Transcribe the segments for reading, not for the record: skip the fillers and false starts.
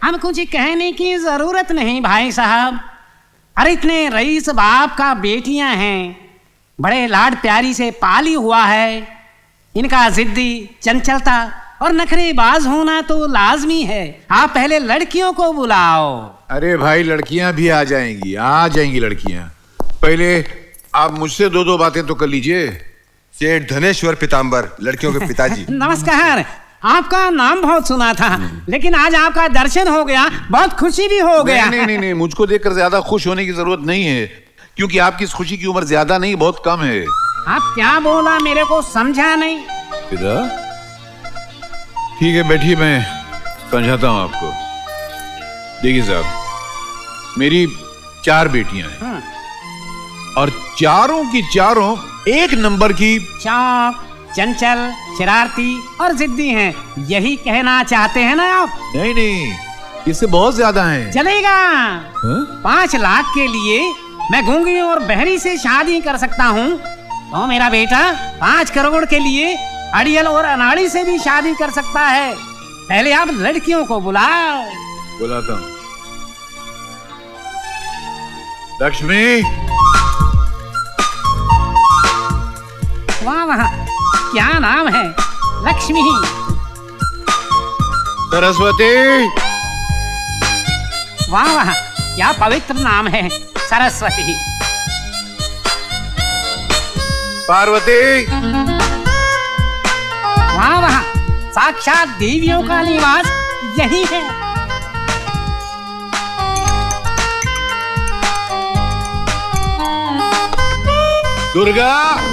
हम कुछ कहने की जरूरत नहीं भाई साहब। अरे इतने रईस बाप का बेटियां हैं, बड़े लाड प्यारी से पाली हुआ है। इनका जिद्दी, चंचलता और नखरेबाज होना तो लाजमी है। आप पहले लड़कियों को बुलाओ। अरे भाई लड़कियां भी आ जाएंगी लड़कियां। पहले आप मुझसे दो बातें तो कर लीजिए। सेठ धनेश्वर पीताम्बर, लड़कियों के पिताजी। नमस्कार। आपका नाम बहुत सुना था, लेकिन आज आपका दर्शन हो गया, बहुत खुशी भी हो गया। नहीं, मुझको देखकर ज्यादा खुश होने की जरूरत नहीं है, क्योंकि आपकी इस खुशी की उम्र ज्यादा नहीं, बहुत कम है। आप क्या बोला मेरे को समझा नहीं। पिता ठीक है, बैठिए, मैं समझाता हूँ आपको। देखिए साहब, मेरी 4 बेटियां हैं और चारों की चारों एक नंबर की चाक, चंचल, शरारती और जिद्दी हैं। यही कहना चाहते हैं ना आप? नहीं, इससे बहुत ज्यादा हैं। चलेगा। 5 लाख के लिए मैं गूंगी और बहरी से शादी कर सकता हूँ, तो मेरा बेटा 5 करोड़ के लिए अड़ियल और अनाड़ी से भी शादी कर सकता है। पहले आप लड़कियों को बुलाओ। बुलाता हूँ। लक्ष्मी। वाह, क्या नाम है? लक्ष्मी। सरस्वती। वाह, क्या पवित्र नाम है, सरस्वती। पार्वती। वाह, साक्षात देवियों का निवास यही है। दुर्गा।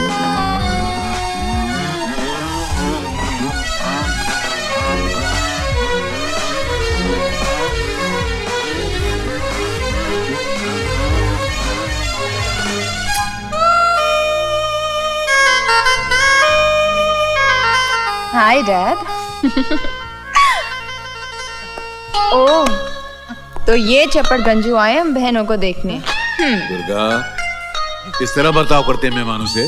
Hi dad. ओह, तो ये चपड़ गंजू आए हम बहनों को देखने। दुर्गा, किस तरह बर्ताव करते हैं मेहमानों से?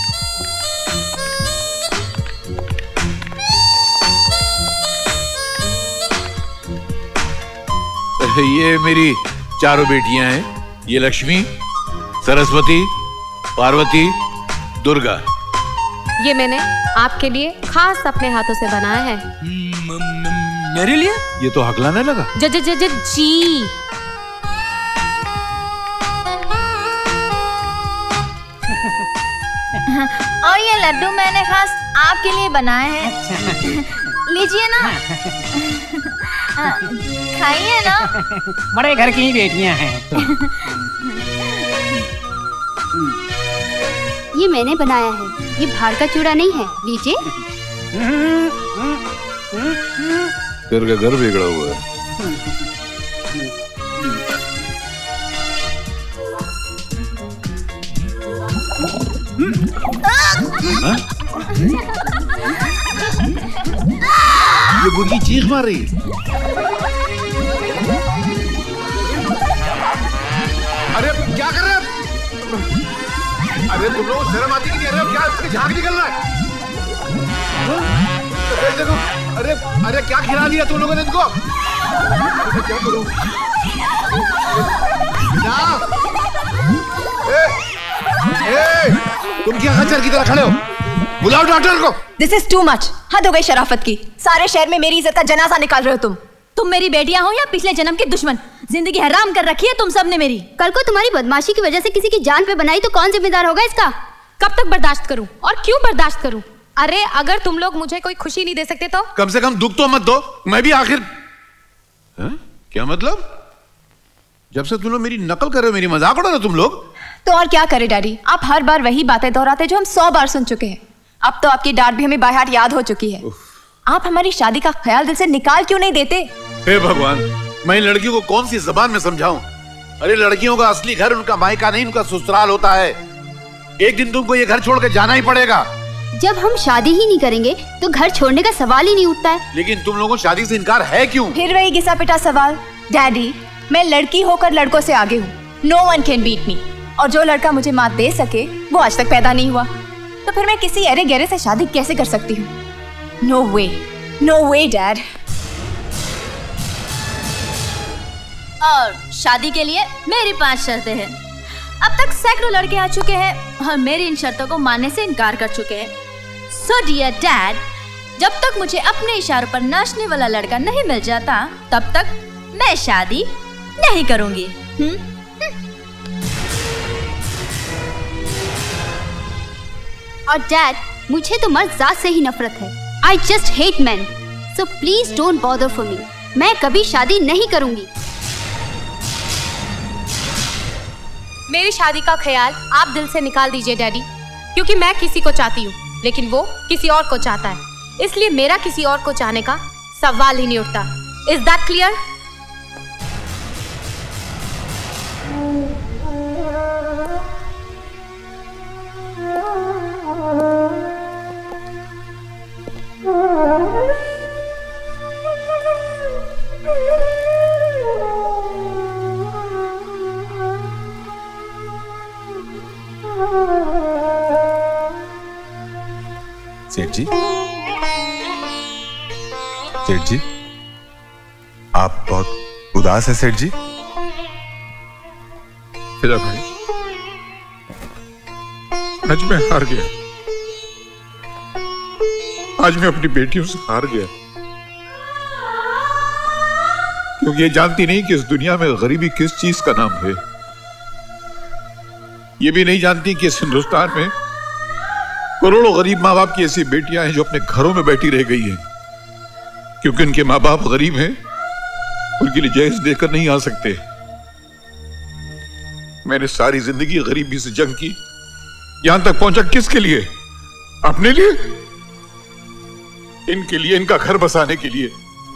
ये मेरी चारों बेटियां हैं। ये लक्ष्मी, सरस्वती, पार्वती, दुर्गा। ये मैंने आपके लिए खास अपने हाथों से बनाया है। मेरे लिए? ये तो हकलाने लगा। जी। और ये लड्डू मैंने खास आपके लिए बनाए हैं। लीजिए ना, खाइए ना। बड़े घर की बेटियां हैं। ये मैंने बनाया है, ये बाहर का चूड़ा नहीं है, लीजिए। तेरे का घर बिगड़ा हुआ है। ये बुढ़ी चीख मार रही। अरे क्या कर रहे हैं? अरे तुम लोग शर्म आती नहीं? अरे क्या झाग निकल रहा है? देखो, अरे क्या खिला दिया तुम लोगों ने इनको? क्या करूं? तुम क्या खच्चर की तरह खड़े हो? बुलाओ डॉक्टर को। This is too much. हद हो गई शराफत की। सारे शहर में मेरी इज्जत का जनाजा निकाल रहे हो तुम। तुम मेरी बेटियां हो या पिछले जन्म के दुश्मन? जिंदगी हराम कर रखी है तुम सब ने मेरी। कल को तुम्हारी बदमाशी की वजह से किसी की जान पे बनाई तो कौन जिम्मेदार होगा इसका? कब तक बर्दाश्त करूं और क्यों बर्दाश्त करूं? अरे अगर तुम लोग मुझे कोई खुशी नहीं दे सकते तो कम से कम दुख तो मत दो। मैं भी आखिर क्या मतलब? जब से तुम लोग मेरी नकल कर रहे हो, मेरी मजाक उड़ा रहे हो तुम लोग। तो और क्या करे डैडी, आप हर बार वही बातें दोहराते जो हम 100 बार सुन चुके हैं। अब तो आपकी डांट भी हमें बाय हार्ट याद हो चुकी है। आप हमारी शादी का ख्याल दिल से निकाल क्यों नहीं देते? हे भगवान, मैं इन लड़कियों को कौन सी जबान में समझाऊं? अरे लड़कियों का असली घर उनका मायका नहीं, उनका ससुराल होता है। एक दिन तुमको ये घर छोड़ के जाना ही पड़ेगा। जब हम शादी ही नहीं करेंगे तो घर छोड़ने का सवाल ही नहीं उठता है। लेकिन तुम लोगों को शादी से इनकार है क्यों? फिर वही घिसा पिटा सवाल। डैडी, मैं लड़की होकर लड़कों से आगे हूँ। No one can beat me. और जो लड़का मुझे मात दे सके वो आज तक पैदा नहीं हुआ, तो फिर मैं किसी अरे गहरे से शादी कैसे कर सकती हूँ? No way, no way dad. और शादी के लिए मेरी 5 शर्तें हैं। अब तक सैकड़ों लड़के आ चुके हैं और मेरी इन शर्तों को मानने से इनकार कर चुके हैं। सो डियर डैड, जब तक मुझे अपने इशारों पर नाचने वाला लड़का नहीं मिल जाता तब तक मैं शादी नहीं करूंगी। और डैड, मुझे तो मर्द जात से ही नफरत है। I just hate man, so please don't bother for me. मैं कभी शादी नहीं करूंगी। मेरी शादी का ख्याल आप दिल से निकाल दीजिए डैडी, क्योंकि मैं किसी को चाहती हूँ लेकिन वो किसी और को चाहता है, इसलिए मेरा किसी और को चाहने का सवाल ही नहीं उठता। Is that clear? सेठ जी, सेठ जी, आप बहुत उदास हैं सेठ जी। फिजा भाई, आज मैं हार गया। आज मैं अपनी बेटियों से हार गया, क्योंकि ये जानती नहीं कि इस दुनिया में गरीबी किस चीज का नाम है। ये भी नहीं जानती कि इस हिंदुस्तान में करोड़ों गरीब माँ बाप की ऐसी बेटियां हैं जो अपने घरों में बैठी रह गई हैं, क्योंकि उनके माँ बाप गरीब हैं, उनके लिए जहेज देकर नहीं आ सकते। मैंने सारी जिंदगी गरीबी से जंग की, यहां तक पहुंचा किसके लिए? अपने लिए, इनके लिए, इनका घर बसाने के लिए।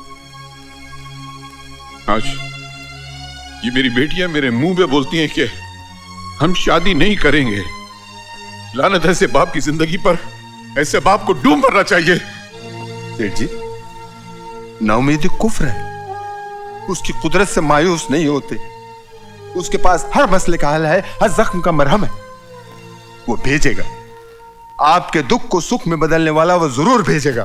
आज ये मेरी बेटियां मेरे मुंह पे बोलती हैं कि हम शादी नहीं करेंगे। लानत है ऐसे बाप की जिंदगी पर, ऐसे बाप को डूब मरना चाहिए। सेठ जी, नाउमीदी कुफ्र है। उसकी कुदरत से मायूस नहीं होते। उसके पास हर मसले का हल है, हर जख्म का मरहम है। वो भेजेगा, आपके दुख को सुख में बदलने वाला वो जरूर भेजेगा।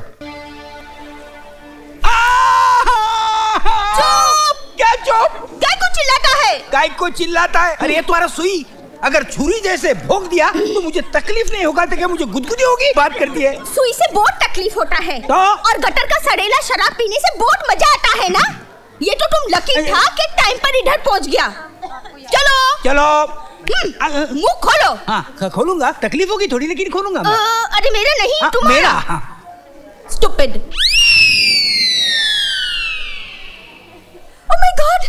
क्या चुप? गाय को चिल्लाता है? गाय को चिल्लाता है? अरे ये तुम्हारा सुई अगर छुरी जैसे भोंक दिया तो मुझे तकलीफ नहीं होगा तो क्या मुझे गुदगुदी होगी? बात करती है। सुई से बहुत तकलीफ होता है तो? और गटर का सड़ेला शराब पीने से बहुत मजा आता है ना। ये तो तुम लकी था कि टाइम पर इधर पहुंच गया। चलो चलो, मुंह खोलो। हाँ खोलूंगा, तकलीफ होगी थोड़ी लेकिन खोलूंगा मैं। अरे मेरा नहीं, तुम्हारा। मेरा। स्टूपिड। ओह माय गॉड,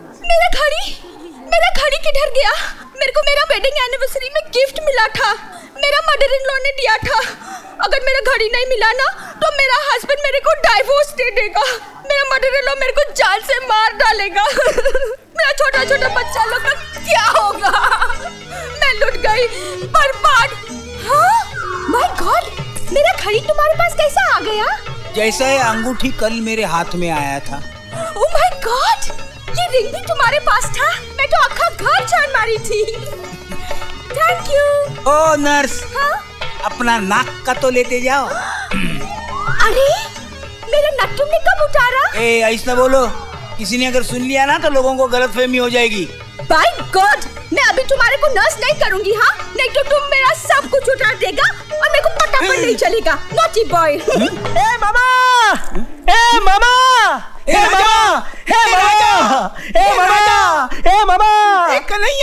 मेरा घड़ी किधर गया? मेरे को मेरा वेडिंग एनिवर्सरी में गिफ्ट मिला था, मेरा मदर इन लॉ ने दिया था। अगर मेरा घड़ी नहीं मिला ना तो मेरा हस्बैंड मेरे को डाइवोर्स दे देगा। मेरा मदर इन लॉ मेरे को जान से मार डालेगा। मेरा छोटा छोटा बच्चा लोग का क्या होगा? मैं लुट गई, बर्बाद। हाँ? माय गॉड, मेरा घड़ी तुम्हारे पास कैसा आ गया? जैसा ये अंगूठी कल मेरे हाथ में आया था। ओह माय गॉड, ये रिंग भी तुम्हारे पास था? मैं तो आखा घर जान मारी थी। Thank you. ओ नर्स, हाँ? अपना नाक का तो लेते जाओ। अरे मेरा नक तुमने कब उतारा? ऐसा बोलो, किसी ने अगर सुन लिया ना तो लोगों को गलतफहमी हो जाएगी। बाय गॉड, मैं अभी तुम्हारे को नर्स नहीं करूंगी। हाँ, नहीं तो तुम मेरा सब कुछ उतार देगा और मेरे को पता पर नहीं चलेगा। Naughty boy. ए मामा, ए मामा, ए मामा, ए मामा, ए मामा, ए मामा, एक नहीं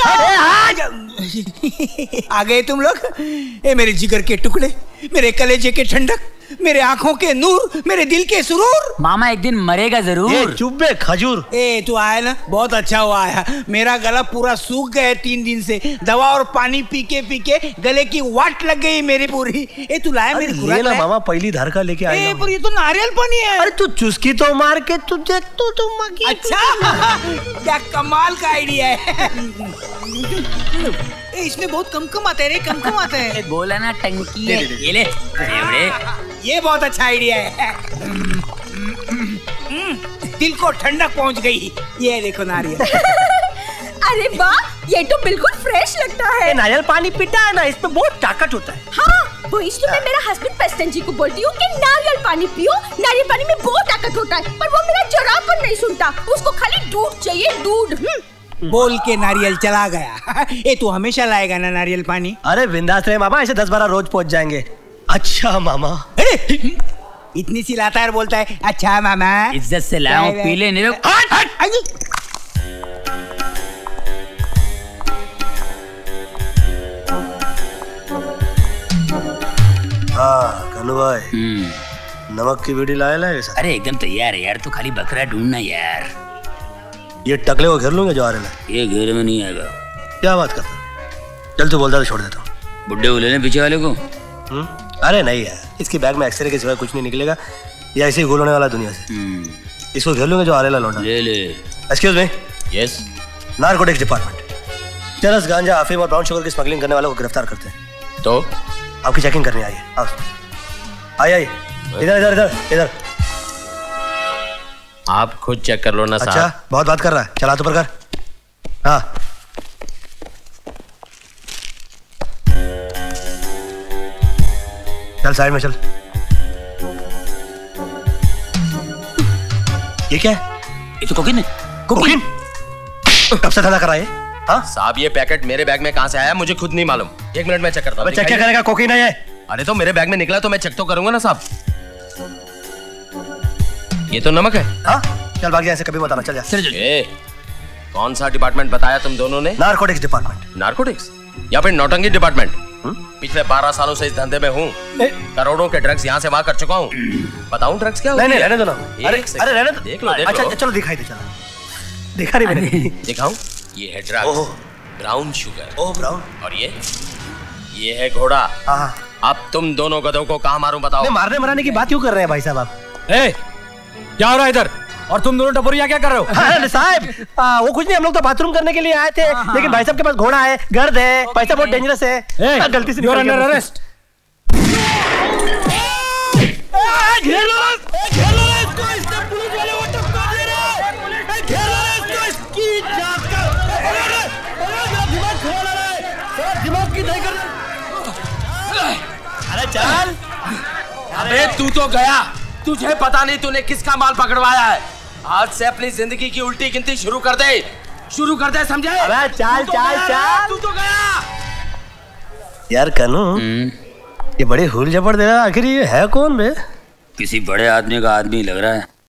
आ गए तुम लोग। ए मेरे जिगर के टुकड़े, मेरे कलेजे के ठंडक, मेरे आंखों के नूर, मेरे दिल के सुरूर। मामा एक दिन मरेगा जरूर। ए चुप बे खजूर। ए तू आया ना, बहुत अच्छा हुआ आया। मेरा गला पूरा सूख गया 3 दिन से। दवा और पानी पी के गले की वाट लग गई मेरी पूरी। ए तू लाया मेरी खुराक लाया? मामा पहली धार का लेके आया। पर ये तो नारियल पानी है। अरे तू चुस्की तो मार के तू देख तो तुम। अच्छा, क्या कमाल का आइडिया है। इसमें बहुत कम आता है रे, कम आता है। बोला ना टंकी है। ये ले, ये बहुत अच्छा आइडिया है। दिल को ठंडक पहुंच गई। ये देखो नारियल। अरे वाह, ये तो बिल्कुल फ्रेश लगता है। नारियल पानी पीता है ना, इसमें बहुत ताकत होता है। हाँ, वो इसलिए मैं मेरा हस्बैंड प्रेसिडेंट जी को बोलती हूँ कि नारियल पानी पियो, नारियल पानी में बहुत ताकत होता है, पर वो मेरा जरा पर नहीं सुनता, उसको खाली दूध चाहिए, दूध। बोल के नारियल चला गया। ए तू हमेशा लाएगा ना नारियल पानी? अरे बिंदास रहे मामा, ऐसे 10-12 रोज पहुंच जाएंगे। अच्छा मामा। इतनी सी लाता है, बोलता है अच्छा मामा। इज्जत से लाओ, पी ले। हाँ कन्नू भाई, नमक की बीड़ी लाए सर? अरे एकदम तैयार है यार, तू खाली बकरा ढूंढना यार। ये टकले को घेर लूंगा जो आ रहे हैं। ये घेरे में नहीं आएगा। क्या बात करता? चल तू बोलता तो छोड़ देता हूँ। बुड्ढे को ले लें पीछे वाले को। अरे नहीं यार, इसकी बैग में एक्सरे के सिवाय कुछ नहीं निकलेगा, ये ऐसे ही गोलने वाला दुनिया से। इसको घेर लूंगा जो आ रहा लौंडा। ले ले। Excuse me. Yes. Narcotics department, चरस, गांजा, अफीम और ब्राउन शुगर की स्मगलिंग करने वालों को गिरफ्तार करते हैं। तो आपकी चेकिंग करनी आइए। आइए इधर इधर इधर इधर। आप खुद चेक कर लो ना साहब। अच्छा बहुत बात कर रहा है, चला तो पर कर। हाँ चल साइड में चल। ये क्या है? ये तो कोकीन है। कोकीन? कब से धंधा कर रहा है? हाँ साहब ये पैकेट मेरे बैग में कहाँ से आया मुझे खुद नहीं मालूम। 1 मिनट में चेक करता हूँ। चेक क्या करेगा? कोकीन है ये। अरे तो मेरे बैग में निकला तो मैं चेक तो करूंगा ना साहब। ये तो नमक है। हाँ चल भाग जा, ऐसे कभी मत आना, चल जा। कौन सा डिपार्टमेंट बताया तुम दोनों ने? Narcotics department. नारकोटिक्स या फिर नौटंकी डिपार्टमेंट? पिछले 12 सालों से इस धंधे में हूँ, करोड़ों के ड्रग्स यहाँ से वहाँ कर चुका हूँ। बताऊँ ड्रग्स क्या? नहीं रहने दो ना। अरे रहने दो, देख लो। अच्छा चलो दिखाई दे, चलो दिखा रही मैंने। दिखाऊं? ये है drugs, brown sugar. Oh brown. और ये है घोड़ा। अब तुम दोनों गधों को कहाँ मारूं बताओ? मारने मराने की बात क्यों कर रहे हैं भाई साहब आप? क्या हो रहा है इधर? और तुम दोनों टपोरिया क्या कर रहे हो? साहब वो कुछ नहीं, हम लोग तो बाथरूम करने के लिए आए थे, लेकिन भाई साहब के पास घोड़ा है, गर्द है, पैसा बहुत डेंजरस है, गलती से You're under arrest। अरे चल। अबे तू तो गया, तुझे पता नहीं तूने किसका माल पकड़वाया है। आज से अपनी जिंदगी की उल्टी गिनती शुरू कर दे, समझे? अबे चल चल चल। तू तो गया यार कन्नू, ये बड़ी हुल जबर दे रहा है, आखिर ये है कौन बे? किसी बड़े आदमी का आदमी लग रहा है।